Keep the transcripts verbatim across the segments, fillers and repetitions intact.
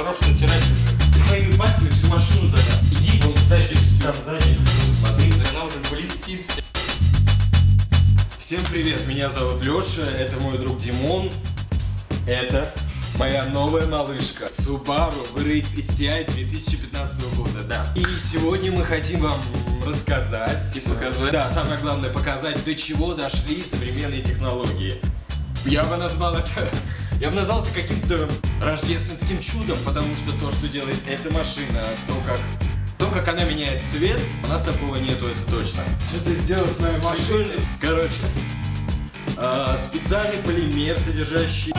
хорош натирать уже. Своими пальцами всю машину загад. Иди, вон, кстати, там сзади, смотри. Она уже блестит вся. Всем привет, меня зовут Леша, это мой друг Димон. Это моя новая малышка Subaru ви эр икс эс ти ай две тысячи пятнадцатого года, да. И сегодня мы хотим вам рассказать и показать. Да, самое главное показать, до чего дошли современные технологии. Я бы назвал это, я бы назвал это каким-то рождественским чудом, потому что то, что делает эта машина, то как, то, как она меняет цвет, у нас такого нету, это точно. Что ты сделал с моей машиной? Короче, э, специальный полимер, содержащий...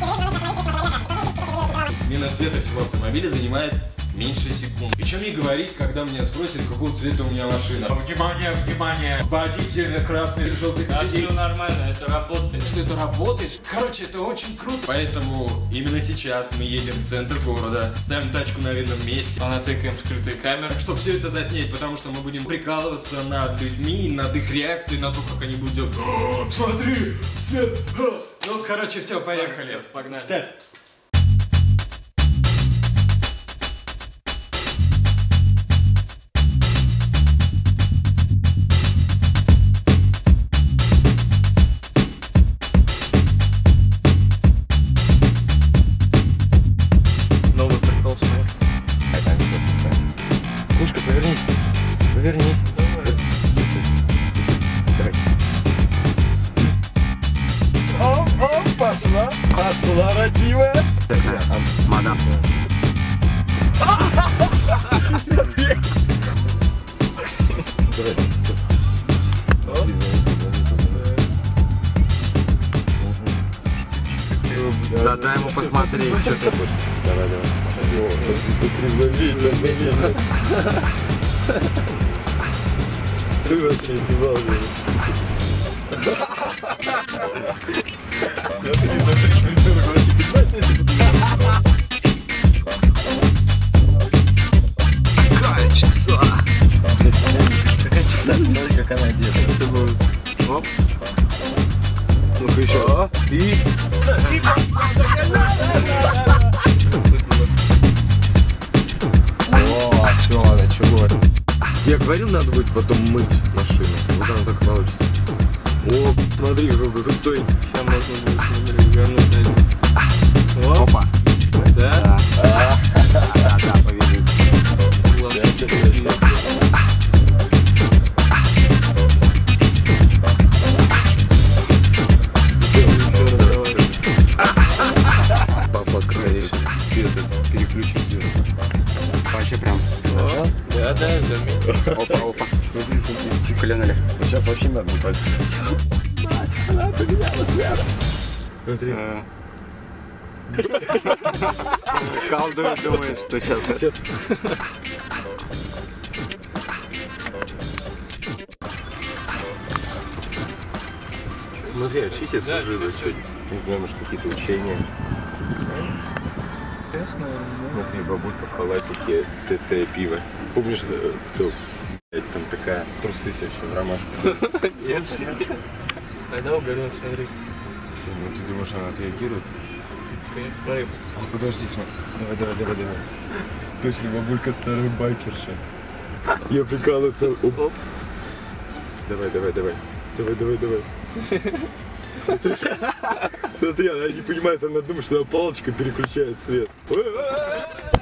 Смена цвета всего автомобиля занимает меньше секунд. И что мне говорить, когда меня спросят, какого цвета у меня машина? Внимание, внимание! Водитель красный, желтый Да, сидит. все нормально, это работает. Что это работает? Короче, это очень круто. Поэтому именно сейчас мы едем в центр города, ставим тачку на видном месте, Понатыкаем скрытые камеры. чтобы все это заснять, потому что мы будем прикалываться над людьми, над их реакцией, на то, как они будут делать. О, смотри! Цвет! Ну, короче, все, поехали. Все, погнали. Ставь. Новый прикол смех. Мишка, повернись. Повернись. Давай. Оп, оп, пошла. Пошла, родивая. Мадам. Да, дай ему посмотреть, что ты будешь. Давай, давай. Ты вообще не волнуй. Какая чикса! Какая чикса? Смотри, как она одета. Оп. Ну-ка еще. И... О, все, начало. Я говорил, надо будет потом мыть машину. Вот она так получится. О, смотри, какой крутой. Сейчас можно будет вернуть. Опа. Да? Да, да, да, повернись. Папа, конечно, переключить свет. Вообще прям. Да, да, заметил. Опа, опа. Смотри, смотри, глянули. Сейчас вообще надо не пальцы. Смотри. Колдует, думаешь, что сейчас. Сейчас. Смотри, очистец Да, служил чуть-чуть. сегодня. Не знаю, может, какие-то учения. Смотри, бабулька в халатике, ТТ пиво. Помнишь, э, кто? Блядь, там такая трусы все еще в ромашку. Нет, нет. Тогда угорел, смотри. Ну, ты думаешь, она отреагирует? Смотри. А, подожди, смотри. Давай, давай, давай, давай. Точно, бабулька старая байкерша. Я прикалываю. Оп. Оп. Давай, давай, давай. Давай, давай, давай. Смотри, смотри, она не понимает, она думает, что она палочкой переключает цвет.